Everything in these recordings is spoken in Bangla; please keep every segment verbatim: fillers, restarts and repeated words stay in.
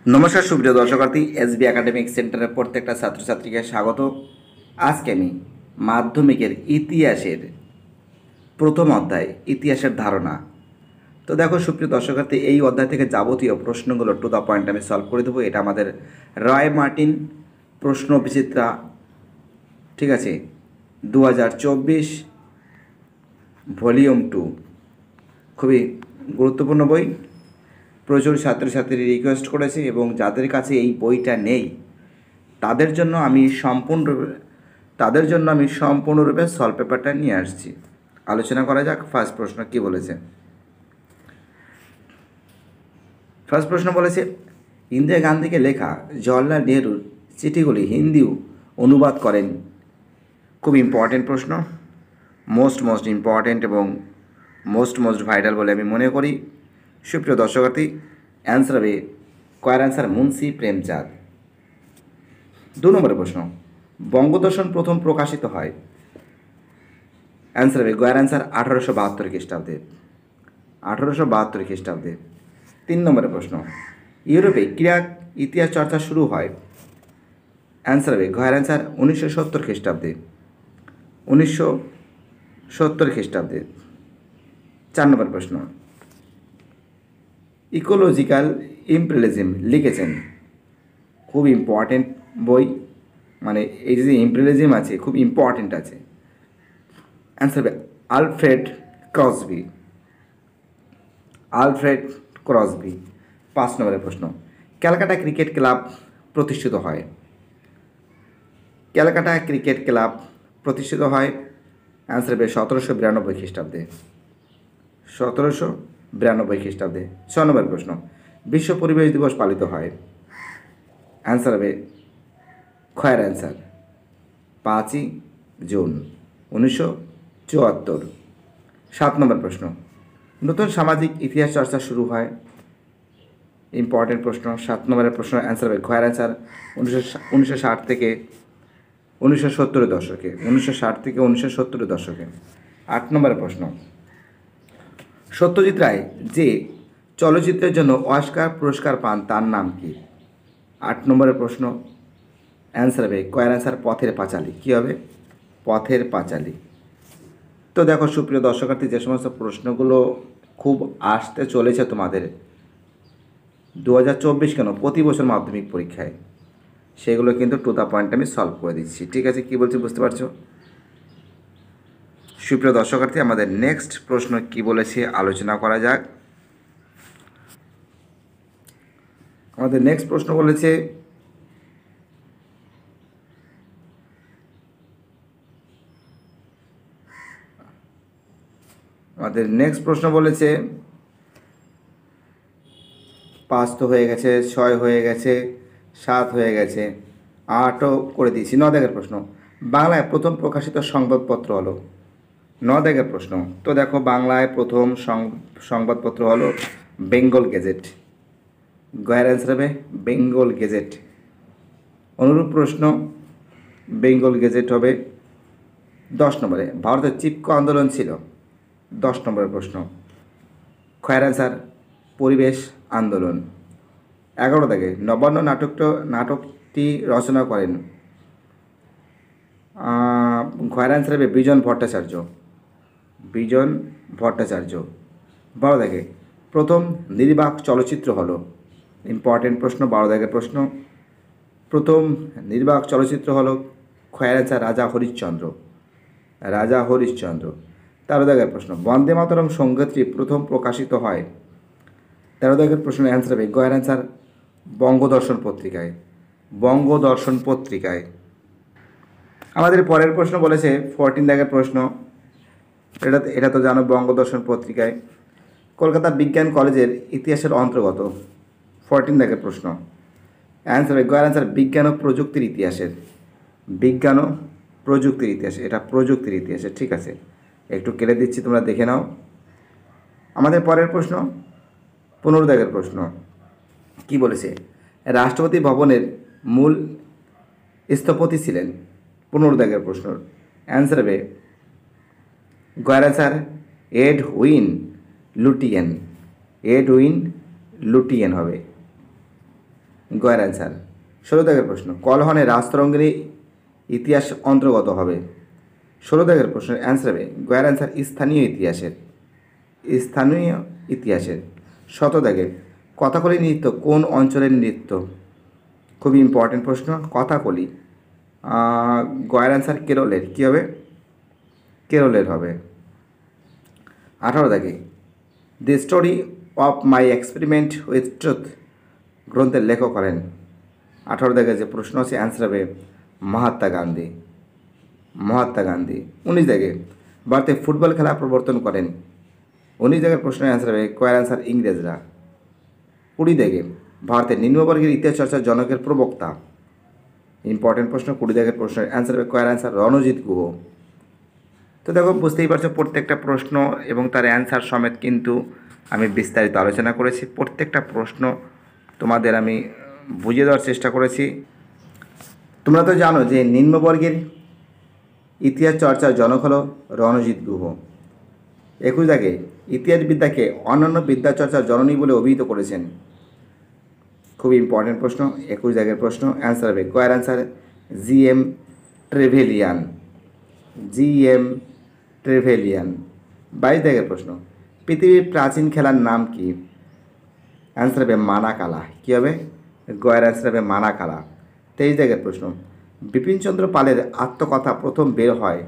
নমস্কার সুপ্রিয় দর্শকার্থী, এসবি একাডেমিক সেন্টারের প্রত্যেকটা ছাত্রছাত্রীকে স্বাগত। আজকে আমি মাধ্যমিকের ইতিহাসের প্রথম অধ্যায় ইতিহাসের ধারণা। তো দেখো সুপ্রিয় দর্শকার্থী, এই অধ্যায় থেকে যাবতীয় প্রশ্নগুলো টু দ্য পয়েন্ট আমি সলভ করে দেবো। এটা আমাদের রয় মার্টিন প্রশ্ন বিচিত্রা, ঠিক আছে, দু হাজার চব্বিশ ভলিউম টু, খুবই গুরুত্বপূর্ণ বই। প্রচুর ছাত্রছাত্রী রিকোয়েস্ট করেছে এবং যাদের কাছে এই বইটা নেই তাদের জন্য আমি সম্পূর্ণরূপে তাদের জন্য আমি সম্পূর্ণরূপে সলভ পেপারটা নিয়ে আসছি। আলোচনা করা যাক। ফার্স্ট প্রশ্ন কি বলেছে। ফার্স্ট প্রশ্ন বলেছে, ইন্দিরা গান্ধীকে লেখা জওয়াহরলাল নেহরুর চিঠিগুলি হিন্দি অনুবাদ করেন। খুব ইম্পর্টেন্ট প্রশ্ন, মোস্ট মোস্ট ইম্পর্টেন্ট এবং মোস্ট মোস্ট ভাইটাল বলে আমি মনে করি। সুপ্রিয় দর্শকার্থী, অ্যান্সার হবে কয়ের অ্যান্সার মুন্সি প্রেমচাঁদ। দু নম্বরের প্রশ্ন, বঙ্গদর্শন প্রথম প্রকাশিত হয়। অ্যান্সার হবে গয়ের অ্যান্সার আঠারোশো বাহাত্তর খ্রিস্টাব্দে আঠারোশো বাহাত্তর খ্রিস্টাব্দে তিন নম্বরের প্রশ্ন, ইউরোপে ক্রীড়া ইতিহাস চর্চা শুরু হয়। অ্যান্সার হবে গয়ের অ্যান্সার উনিশশো সত্তর খ্রিস্টাব্দে উনিশশো সত্তর খ্রিস্টাব্দে চার নম্বর প্রশ্ন, ইকোলজিক্যাল ইম্পেরিয়ালিজম লিখেছেন। খুব ইম্পর্টেন্ট বই, মানে এই যে ইম্পেরিয়ালিজম আছে খুব ইম্পর্টেন্ট আছে। অ্যান্সার হবে আলফ্রেড ক্রসবি আলফ্রেড ক্রসবি পাঁচ নম্বরের প্রশ্ন, ক্যালকাটা ক্রিকেট ক্লাব প্রতিষ্ঠিত হয়। ক্যালকাটা ক্রিকেট ক্লাব প্রতিষ্ঠিত হয়। অ্যান্সার হবে সতেরোশো বিরানব্বই খ্রিস্টাব্দে সতেরোশো বিরানব্বই খ্রিস্টাব্দে ছ নম্বর প্রশ্ন, বিশ্ব পরিবেশ দিবস পালিত হয়। অ্যান্সার হবে খয়ের অ্যান্সার পাঁচই জুন উনিশশো চুয়াত্তর। সাত নম্বর প্রশ্ন, নতুন সামাজিক ইতিহাস চর্চা শুরু হয়। ইম্পর্টেন্ট প্রশ্ন। সাত নম্বরের প্রশ্ন অ্যান্সার হবে খয়ের অ্যান্সার উনিশশো উনিশশো ষাট থেকে উনিশশো সত্তরের দশকে উনিশশো ষাট থেকে উনিশশো সত্তরের দশকে আট নম্বরের প্রশ্ন, সত্যজিৎ রায় যে চলচ্চিত্রের জন্য অস্কার পুরস্কার পান তার নাম কি। আট নম্বরের প্রশ্ন অ্যান্সার হবে কয়ের অ্যান্সার পথের পাঁচালী। কী হবে? পথের পাঁচালী। তো দেখো সুপ্রিয় দর্শকার্থী, যে সমস্ত প্রশ্নগুলো খুব আসতে চলেছে তোমাদের দু হাজার চব্বিশ কেন প্রতি বছর মাধ্যমিক পরীক্ষায়, সেগুলো কিন্তু টু দ্য পয়েন্ট আমি সলভ করে দিচ্ছি। ঠিক আছে, কী বলছি বুঝতে পারছো? সুপ্রিয় দর্শকার্থী, আমাদের নেক্সট প্রশ্ন কি বলেছে আলোচনা করা যাক। আমাদের নেক্সট প্রশ্ন বলেছে, আমাদের নেক্সট প্রশ্ন বলেছে পাঁচ তো হয়ে গেছে, ছয় হয়ে গেছে, সাত হয়ে গেছে, আটও করে দিয়েছি। ন দাগের প্রশ্ন, বাংলায় প্রথম প্রকাশিত সংবাদপত্র হলো। ন দাগের প্রশ্ন, তো দেখো বাংলায় প্রথম সংবাদপত্র হলো বেঙ্গল গেজেট। গয়ের অ্যান্সার হবে বেঙ্গল গেজেট। অনুরূপ প্রশ্ন বেঙ্গল গেজেট হবে। দশ নম্বরে, ভারতের চিপকো আন্দোলন ছিল। দশ নম্বরের প্রশ্ন, খয়ের অ্যান্সার পরিবেশ আন্দোলন। এগারো দাগে, নবান্ন নাটকটা নাটকটি রচনা করেন। খয়ের অ্যান্সার হবে বিজন ভট্টাচার্য বিজন ভট্টাচার্য। বারো দাগে, প্রথম নির্বাক চলচ্চিত্র হলো। ইম্পর্টেন্ট প্রশ্ন, বারো দাগের প্রশ্ন। প্রথম নির্বাক চলচ্চিত্র হলো খয়ের অ্যান্সার রাজা হরিশ্চন্দ্র রাজা হরিশ্চন্দ্র। তেরো দাগের প্রশ্ন, বন্দে মাতরম সংগীতটি প্রথম প্রকাশিত হয়। তেরো দাগের প্রশ্নের অ্যান্সার হবে গয়ের অ্যান্সার বঙ্গদর্শন পত্রিকায় বঙ্গদর্শন পত্রিকায়। আমাদের পরের প্রশ্ন বলেছে ফোরটিন দাগের প্রশ্ন, এটা এটা তো জানো বঙ্গদর্শন পত্রিকায়। কলকাতা বিজ্ঞান কলেজের ইতিহাসের অন্তর্গত। ফোরটিন দাগের প্রশ্ন, অ্যান্সার হবে গয়ের অ্যান্সার বিজ্ঞান ও প্রযুক্তির ইতিহাসের বিজ্ঞান ও প্রযুক্তির ইতিহাস এটা প্রযুক্তির ইতিহাসের। ঠিক আছে, একটু কেটে দিচ্ছি, তোমরা দেখে নাও। আমাদের পরের প্রশ্ন পনেরো দাগের প্রশ্ন, কি বলেছে, রাষ্ট্রপতি ভবনের মূল স্থপতি ছিলেন। পনেরো দাগের প্রশ্ন অ্যান্সার হবে গয়ের অ্যান্সার গয়ের অ্যান্সার। ষোলো দাগের প্রশ্ন, কলহনে রাজতরঙ্গিনী ইতিহাস অন্তর্গত হবে। ষোলো দাগের প্রশ্নের অ্যান্সার হবে গয়ের অ্যান্সার স্থানীয় ইতিহাসের, স্থানীয় ইতিহাসের। শত দাগে, কথাকলি নৃত্য কোন অঞ্চলের নৃত্য? খুবই ইম্পর্টেন্ট প্রশ্ন। কথাকলি গয়ের অ্যান্সার কেরলের। কী হবে? কেরলের হবে। আঠারো দাগে, the story of my experiment with truth গ্রন্থের লেখক হলেন। আঠারো দাগে যে প্রশ্ন আছে অ্যান্সার হবে মহাত্মা গান্ধী, মহাত্মা গান্ধী। উনিশ দাগে, ভারতে ফুটবল খেলা প্রবর্তন করেন। উনিশ দাগের প্রশ্নের অ্যান্সার হবে কয়ের অ্যান্সার ইংরেজরা। কুড়ি দাগে, ভারতের নিম্নবর্গের ইতিহাস চর্চার জনকের প্রবক্তা। ইম্পর্টেন্ট প্রশ্ন। কুড়ি দাগের প্রশ্নের অ্যান্সার হবে কয়ের অ্যান্সার রণজিৎ গুহ। তো দেখো, বুঝতেই পারছো প্রত্যেকটা প্রশ্ন এবং তার অ্যান্সার সমেত কিন্তু আমি বিস্তারিত আলোচনা করেছি। প্রত্যেকটা প্রশ্ন তোমাদের আমি বুঝিয়ে দেওয়ার চেষ্টা করেছি। তোমরা তো জানো যে নিম্নবর্গের ইতিহাস চর্চার জনক হল রণজিৎ গুহ। একুশ দাগে, ইতিহাসবিদ্যাকে অন্যান্য বিদ্যা চর্চার জননী বলে অভিহিত করেছেন। খুব ইম্পর্টেন্ট প্রশ্ন। একুশ দাগের প্রশ্ন অ্যান্সার হবে কয়ের answer G M Trevelyan, G M Trevelyan. বাইশ দাগের প্রশ্ন, পৃথিবীর প্রাচীন খেলার নাম কি? অ্যান্সার হবে মানাকালা। কী হবে? গয়ের অ্যান্সার হবে মানাকালা। তেইশ দাগের প্রশ্ন, বিপিনচন্দ্র পালের আত্মকথা প্রথম বের হয়।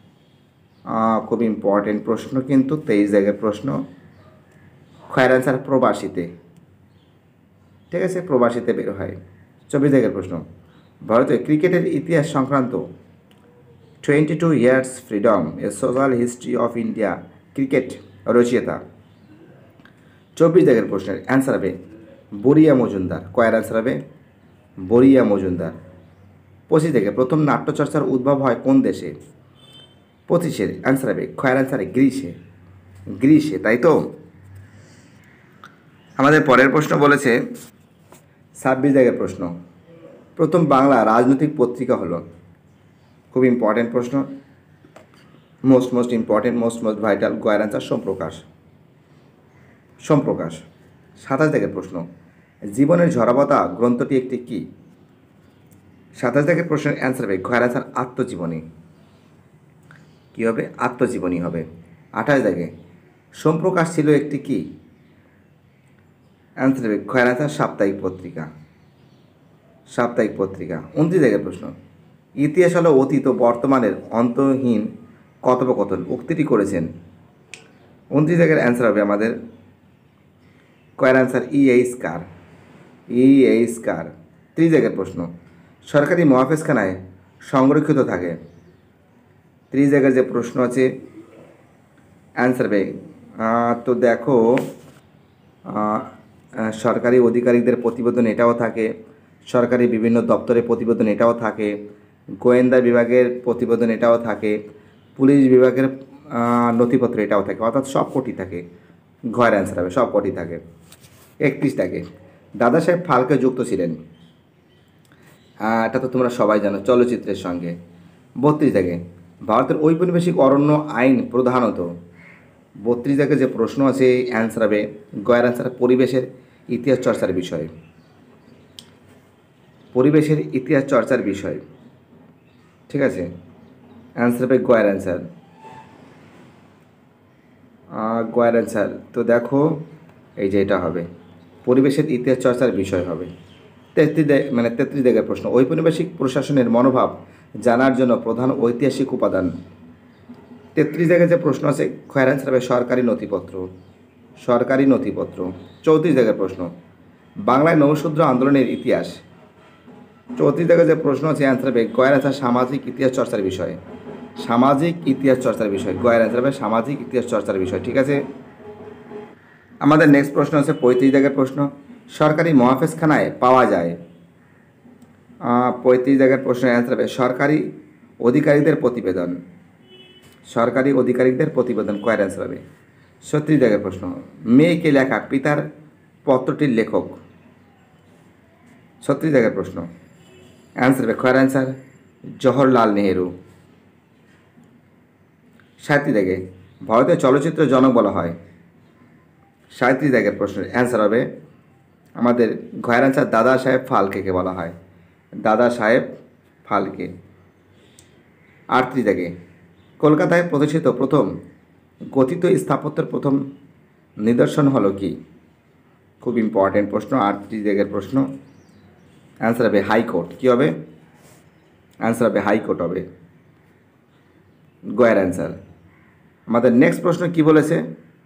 খুব ইম্পর্টেন্ট প্রশ্ন কিন্তু তেইশ দাগের প্রশ্ন। খয়ের অ্যান্সার প্রবাসীতে। ঠিক আছে, প্রবাসীতে বের হয়। চব্বিশ দাগের প্রশ্ন, ভারতের ক্রিকেটের ইতিহাস সংক্রান্ত twenty two years freedom a social history of India cricket রচয়িতা। চব্বিশ দাগের প্রশ্নের অ্যান্সার হবে বরিয়া মজুমদার। কয়ের অ্যান্সার হবে বরিয়া মজুমদার। পঁচিশ থেকে, প্রথম নাট্যচর্চার উদ্ভব হয় কোন দেশে? পঁচিশের অ্যান্সার হবে খয়ের অ্যান্সার গ্রিসে, গ্রিসে। তাই তো। আমাদের পরের প্রশ্ন বলেছে ছাব্বিশ দাগের প্রশ্ন, প্রথম বাংলা রাজনৈতিক পত্রিকা হলো। খুব ইম্পর্টেন্ট প্রশ্ন, most most important, most most vital. গয়ের অ্যান্সার সোমপ্রকাশ, সোমপ্রকাশ। সাতাশ দাগের প্রশ্ন, জীবনের ঝরাবতা গ্রন্থটি একটি কি? সাতাশ দাগের প্রশ্নের অ্যান্সার হবে গয়ের অ্যান্সার আত্মজীবনী। কী হবে? আত্মজীবনী হবে। আঠাশ দাগে, সোমপ্রকাশ ছিল একটি কি? অ্যান্সার হবে গয়ের অ্যান্সার সাপ্তাহিক পত্রিকা, সাপ্তাহিক পত্রিকা। উনত্রিশ দাগের প্রশ্ন, ইতিহাস হলো অতীত ও বর্তমানের অন্তহীন কথোপকথন উক্তিটি করেছেন। উনত্রিশ দাগের অ্যান্সার হবে আমাদের কয়ের answer E H Carr, E H Carr. ত্রিশ দাগের প্রশ্ন, সরকারি মহাফেজখানায় সংরক্ষিত থাকে। ত্রিশ জায়গার যে প্রশ্ন আছে অ্যান্সার হবে তো দেখো, সরকারি আধিকারিকদের প্রতিবেদন এটাও থাকে, সরকারি বিভিন্ন দপ্তরের প্রতিবেদন এটাও থাকে, গোয়েন্দা বিভাগের প্রতিবেদন এটাও থাকে, পুলিশ বিভাগের নথিপত্র এটাও থাকে, অর্থাৎ সব কটি থাকে। ঘয়ের অ্যান্সার হবে সব কটি থাকে। একত্রিশ টাকে, দাদা সাহেব ফালকে যুক্ত ছিলেন, এটা তো তোমরা সবাই জানো চলচ্চিত্রের সঙ্গে। বত্রিশ দাগে, ভারতের ঔপনিবেশিক অরণ্য আইন প্রধানত। বত্রিশ দাগে যে প্রশ্ন আছে অ্যান্সার হবে গয়ের অ্যান্সার পরিবেশের ইতিহাস চর্চার বিষয়, পরিবেশের ইতিহাস চর্চার বিষয়। ঠিক আছে, অ্যান্সার হবে গয়ের অ্যান্সার, গয়ের অ্যান্সার। তো দেখো এই যে এটা হবে পরিবেশের ইতিহাস চর্চার বিষয় হবে। তেত্রিশ মানে তেত্রিশ দাগের প্রশ্ন, ঔপনিবেশিক প্রশাসনের মনোভাব জানার জন্য প্রধান ঐতিহাসিক উপাদান। তেত্রিশ দাগের যে প্রশ্ন আছে খয়ের অ্যান্সার হবে সরকারি নথিপত্র, সরকারি নথিপত্র। চৌত্রিশ দাগের প্রশ্ন, বাংলায় নৌশূদ্র আন্দোলনের ইতিহাস। চৌত্রিশ দাগের যে প্রশ্ন আছে অ্যান্সার হবে গয়ের অ্যান্সার সামাজিক ইতিহাস চর্চার বিষয়, সামাজিক ইতিহাস চর্চার বিষয়। গয়ের অ্যান্সার হবে সামাজিক ইতিহাস চর্চার বিষয়। ঠিক আছে, আমাদের নেক্সট প্রশ্ন আছে পঁয়ত্রিশ দাগের প্রশ্ন, সরকারি মহাফেজখানায় পাওয়া যায়। পঁয়ত্রিশ দাগের প্রশ্নের অ্যান্সার হবে সরকারি অধিকারীদের প্রতিবেদন, সরকারি অধিকারীদের প্রতিবেদন। কয়ের অ্যান্সার হবে। ছত্রিশ দাগের প্রশ্ন, মেয়েকে লেখা পিতার পত্রটির লেখক। ছত্রিশ দাগের প্রশ্ন অ্যান্সার হবে কয়ের অ্যান্সার জওহরলাল নেহেরু। সাঁত্রিশ দাগে, ভারতীয় চলচ্চিত্র জনক বলা হয়। সাঁত্রিশ দাগের প্রশ্নের অ্যান্সার হবে আমাদের ঘয়ের আনসার দাদা সাহেব ফালকেকে বলা হয়, দাদা সাহেব ফালকে। আটত্রিশ দাগে কলকাতায় প্রতিষ্ঠিত প্রথম গঠিত স্থাপত্যের প্রথম নিদর্শন হলো কি? খুব ইম্পর্টেন্ট প্রশ্ন, আটত্রিশ দাগের প্রশ্ন। অ্যান্সার হবে হাইকোর্ট। কী হবে? অ্যান্সার হবে হাইকোর্ট হবে গয়ের অ্যান্সার। আমাদের নেক্সট প্রশ্ন কি বলেছে?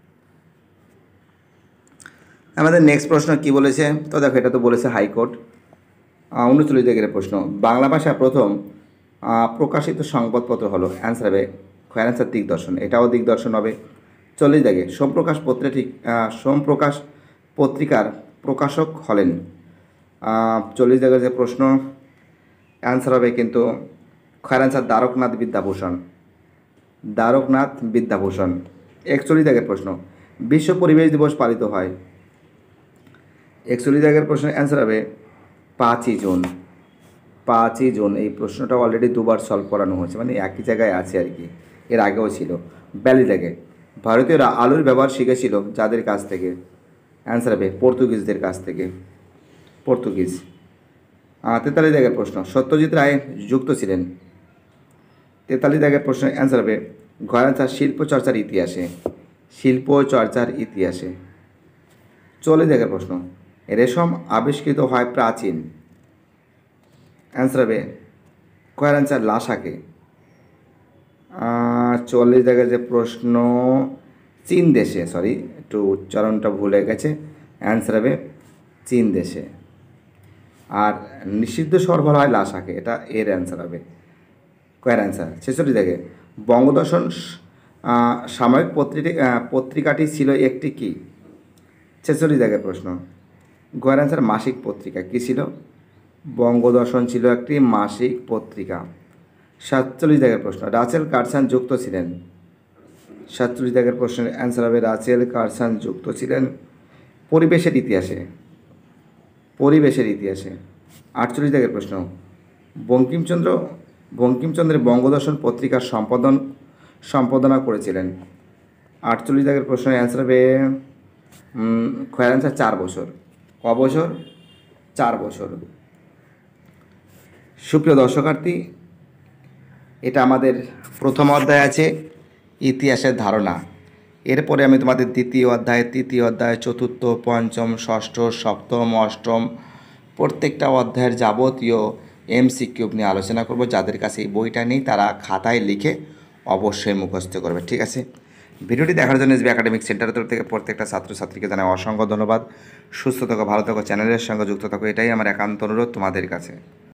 আমাদের নেক্সট প্রশ্ন কি বলেছে? তো দেখো, এটা তো বলেছে হাইকোর্ট। উনচল্লিশ দাগের প্রশ্ন, বাংলা ভাষা প্রথম প্রকাশিত সংবাদপত্র হলো? অ্যান্সার হবে খয়ের অ্যান্সার দিগদর্শন, এটাও দিগদর্শন হবে। চল্লিশ দাগে সোমপ্রকাশ পত্রিকাটি সোমপ্রকাশ পত্রিকার প্রকাশক হলেন? চল্লিশ দাগের যে প্রশ্ন, অ্যান্সার হবে কিন্তু খয়ের অ্যান্সার দ্বারকনাথ বিদ্যাভূষণ, দ্বারকনাথ বিদ্যাভূষণ। একচল্লিশ দাগের প্রশ্ন, বিশ্ব পরিবেশ দিবস পালিত হয়? একচল্লিশ দাগের প্রশ্নের অ্যান্সার হবে পাঁচই জুন, পাঁচই জুন। এই প্রশ্নটা অলরেডি দুবার সলভ করানো হয়েছে, মানে একই জায়গায় আছে আর কি, এর আগেও ছিল। বিয়াল্লিশ দাগে ভারতীয়রা আলুর ব্যবহার শিখেছিল যাদের কাছ থেকে? অ্যান্সার হবে পর্তুগিজদের কাছ থেকে, পর্তুগিজ। তেতাল্লিশ দাগের প্রশ্ন, সত্যজিৎ রায় যুক্ত ছিলেন? তেতাল্লিশ দাগের প্রশ্নের অ্যান্সার হবে ঘয়ের অ্যান্সার শিল্প চর্চার ইতিহাসে, শিল্প চর্চার ইতিহাসে। চল্লিশ দাগের প্রশ্ন, রেশম আবিষ্কৃত হয় প্রাচীন? অ্যান্সার হবে ঘয়ের অ্যান্সার লাসাকে। চল্লিশ দাগের যে প্রশ্ন, চীন দেশে, সরি একটু উচ্চারণটা ভুলে গেছে, অ্যান্সার হবে চীন দেশে। আর নিষিদ্ধ স্বর বলা হয় লাসাকে, এটা এর অ্যান্সার হবে কয়ের অ্যান্সার। ছেষট্টি দাগে বঙ্গদর্শন সাময়িক পত্রিকা পত্রিকাটি ছিল একটি কি? ছেষট্টি দাগের প্রশ্ন, গয়ের অ্যান্সার মাসিক পত্রিকা। কী ছিল? বঙ্গদর্শন ছিল একটি মাসিক পত্রিকা। সাতচল্লিশ দাগের প্রশ্ন, রাচেল কারসান যুক্ত ছিলেন? সাতচল্লিশ দাগের প্রশ্নের অ্যান্সার হবে রাচেল কারসান যুক্ত ছিলেন পরিবেশের ইতিহাসে, পরিবেশের ইতিহাসে। আটচল্লিশ দাগের প্রশ্ন, বঙ্কিমচন্দ্র বঙ্কিমচন্দ্রের বঙ্গদর্শন পত্রিকার সম্পাদন সম্পাদনা করেছিলেন? আটচল্লিশ দাগের প্রশ্নের অ্যান্সার হবে খয়ের অ্যান্সার চার বছর। ক বছর? চার বছর। সুপ্রিয় দর্শকার্থী, এটা আমাদের প্রথম অধ্যায় আছে ইতিহাসের ধারণা। এরপরে আমি তোমাদের দ্বিতীয় অধ্যায়, তৃতীয় অধ্যায়, চতুর্থ, পঞ্চম, ষষ্ঠ, সপ্তম, অষ্টম প্রত্যেকটা অধ্যায়ের যাবতীয় এমসিকিউ নিয়ে আলোচনা করব। যাদের কাছে এই বইটা নেই তারা খাতায় লিখে অবশ্যই মুখস্থ করবে, ঠিক আছে? ভিডিওটি দেখার জন্য এসবি একাডেমিক সেন্টারের তরফ থেকে প্রত্যেকটা ছাত্রছাত্রীকে জানাই অসংখ্য ধন্যবাদ। সুস্থ থাকো, ভালো থাকো, চ্যানেলের সঙ্গে যুক্ত থাকো, এটাই আমার একান্ত অনুরোধ তোমাদের কাছে।